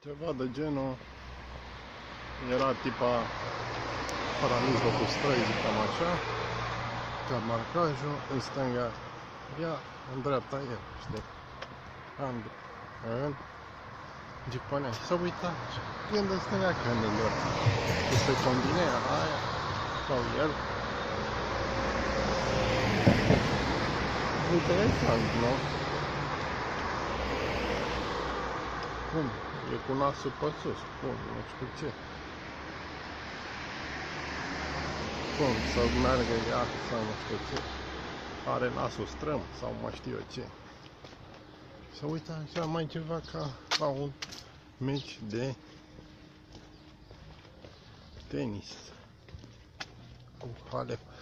Ceva de genul era tipa la mijlocul străzii, zicem așa, ca marcajul, în stânga ea, în dreapta el, știi? În Giponea. Și s-a uitat, când în stânga, când în dreapta. Și se combinea aia sau el. Interesant, nu? Cum? E cu nasul pe sus, cum? Nu știu ce. Cum? Să meargă ea sau nu știu ce. Are nasul strâm sau mai știu eu ce. Să uită așa mai ceva ca la un meci de tenis cu Halep.